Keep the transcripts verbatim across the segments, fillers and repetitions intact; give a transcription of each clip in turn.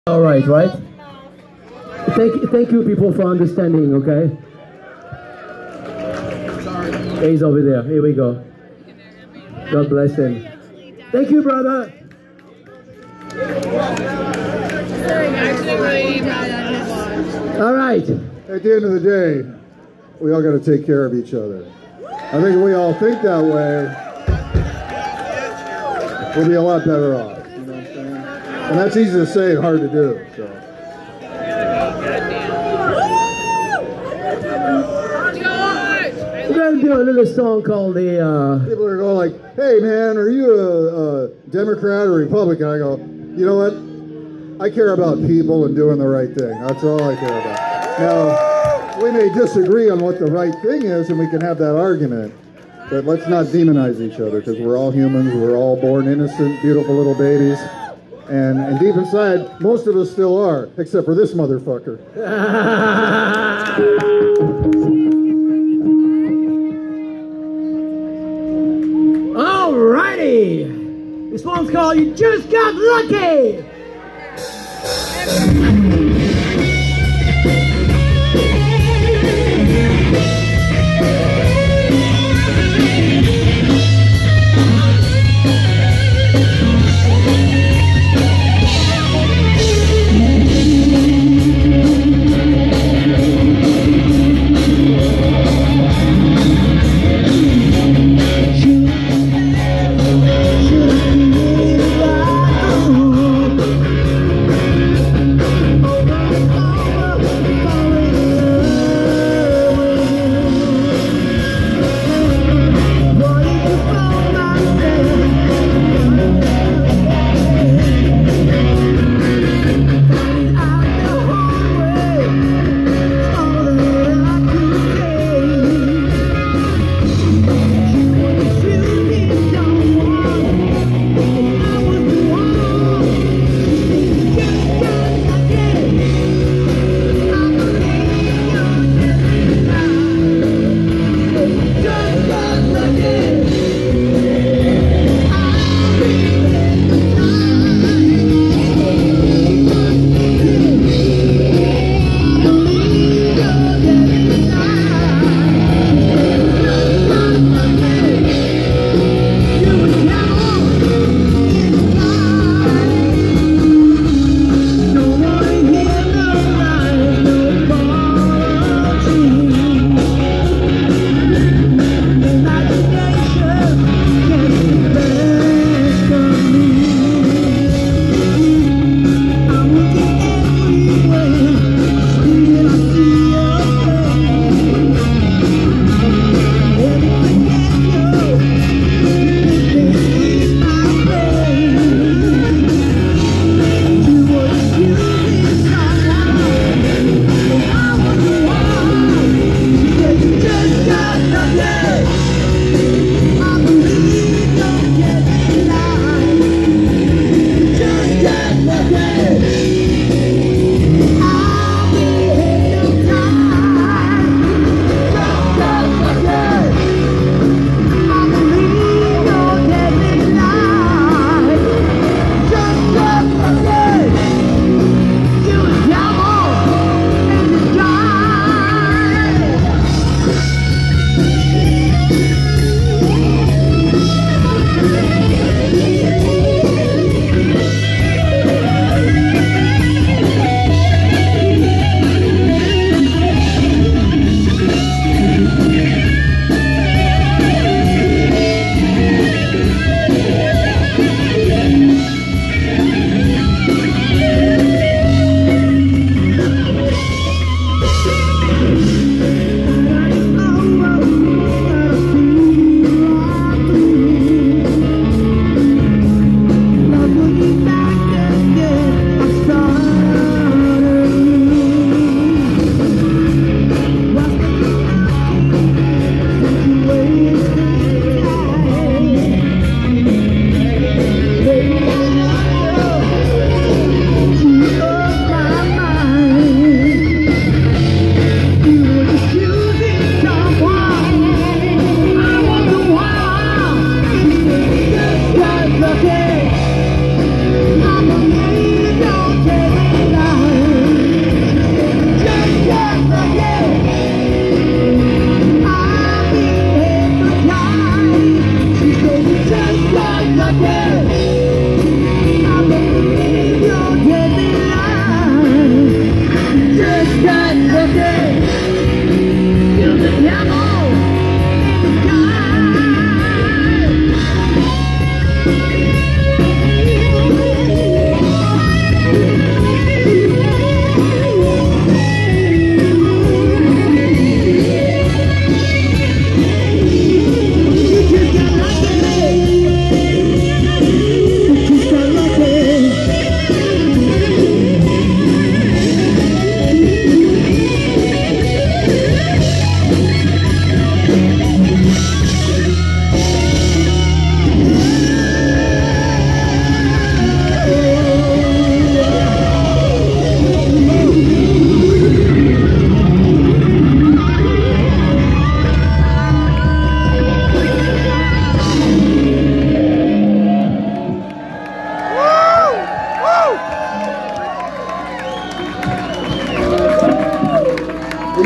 All right, right? Thank, thank you, people, for understanding, okay? He's over there. Here we go. God bless him. Thank you, brother. All right. At the end of the day, we all got to take care of each other. I think if we all think that way, we'll be a lot better off. You know what I'm saying? And that's easy to say and hard to do. So. We're going to do a little song called the... Uh... People are going like, hey man, are you a, a Democrat or Republican? I go, you know what? I care about people and doing the right thing. That's all I care about. Now, we may disagree on what the right thing is and we can have that argument, but let's not demonize each other because we're all humans. We're all born innocent, beautiful little babies. And, and deep inside, most of us still are, except for this motherfucker. Alrighty! This one's called You Just Got Lucky!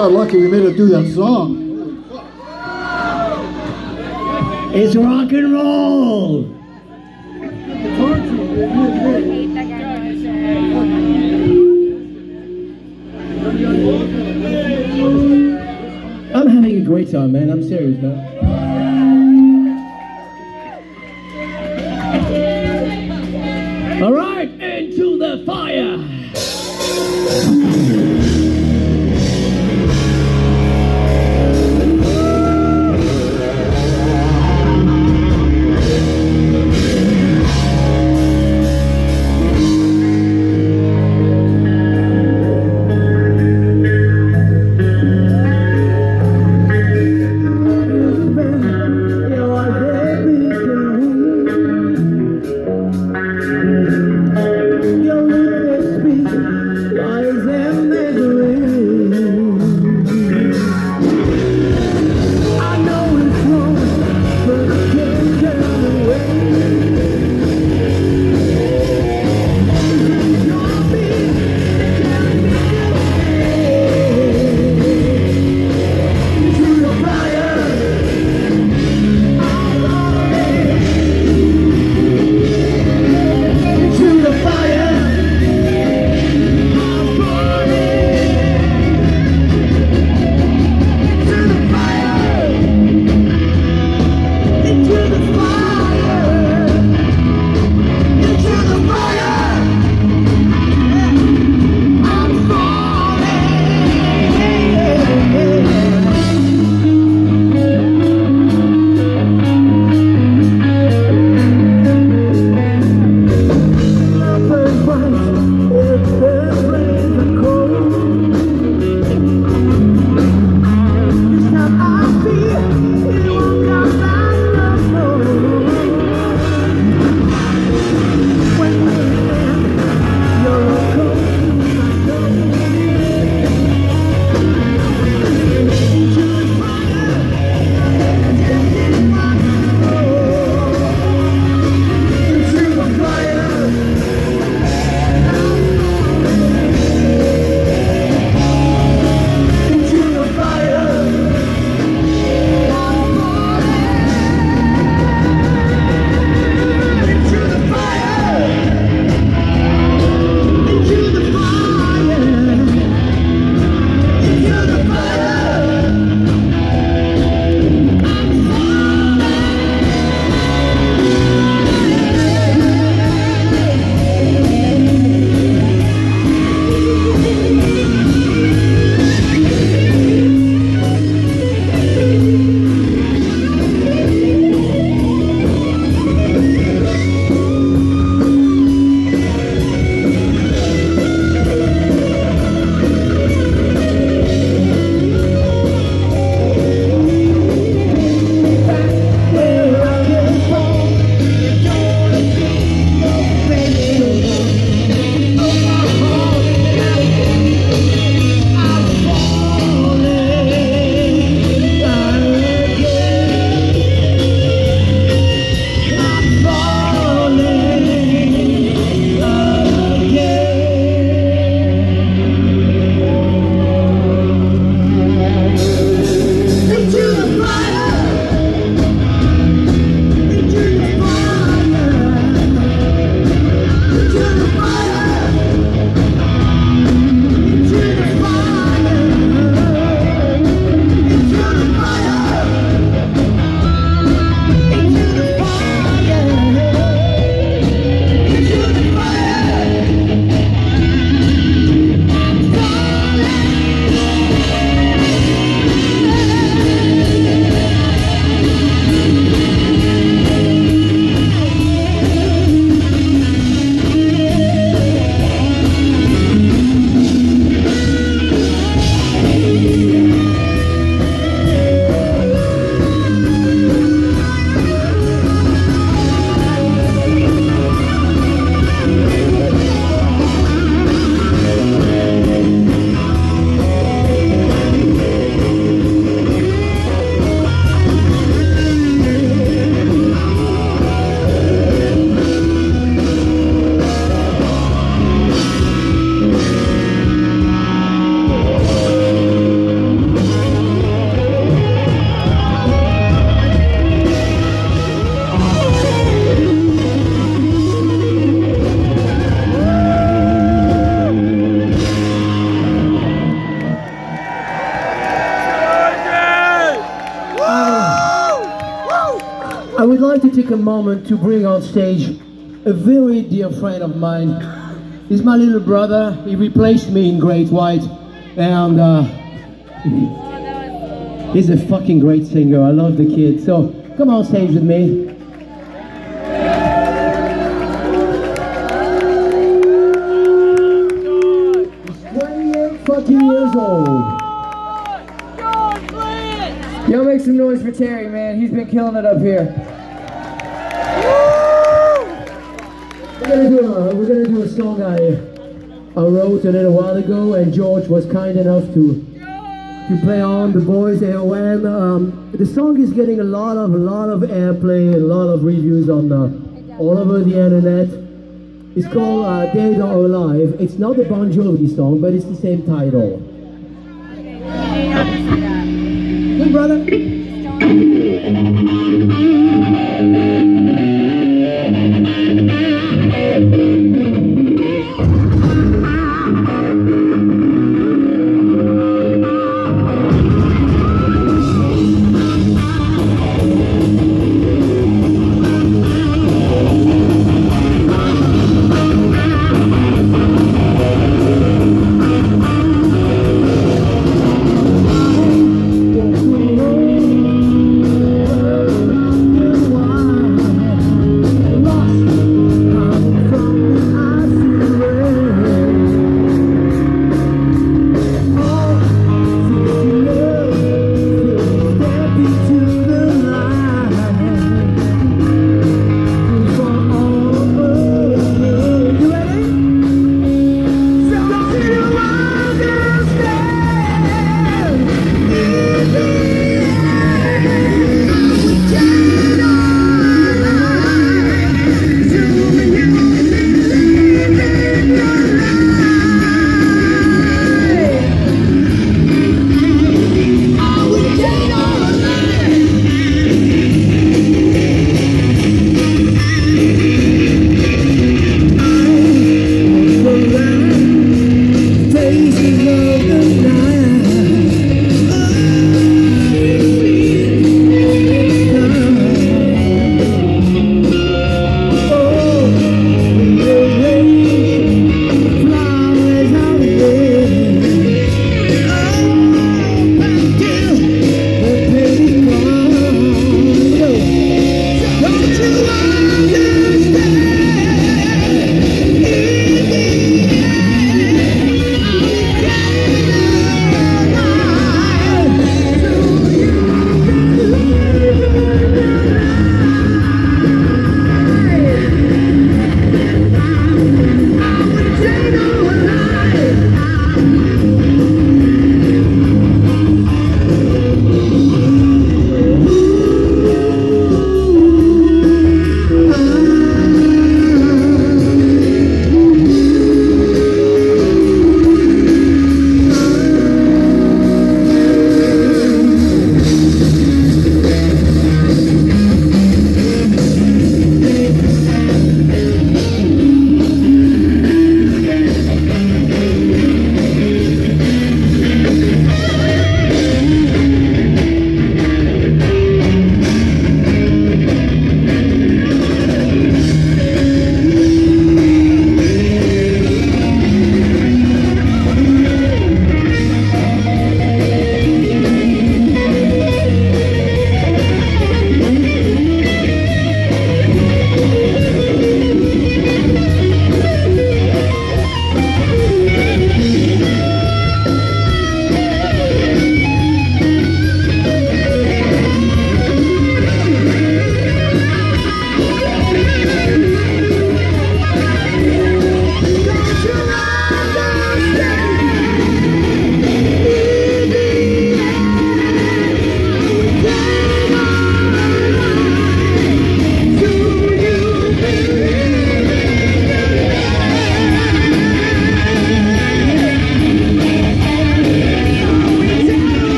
got lucky we made it through that song. It's rock and roll. I'm having a great time, man. I'm serious, man. All right, into the fire. Why is there like to take a moment to bring on stage a very dear friend of mine. He's my little brother. He replaced me in Great White, and uh, he's a fucking great singer. I love the kid. So come on stage with me. twenty-eight years old. Yo, make some noise for Terry, man. He's been killing it up here. We're gonna do a, we're gonna do a song I, I wrote a little while ago, and George was kind enough to to play on the boys A O N. Um, the song is getting a lot of a lot of airplay, a lot of reviews on uh, all over the internet. It's called uh, Dead or Alive. It's not a Bon Jovi song, but it's the same title. Good brother.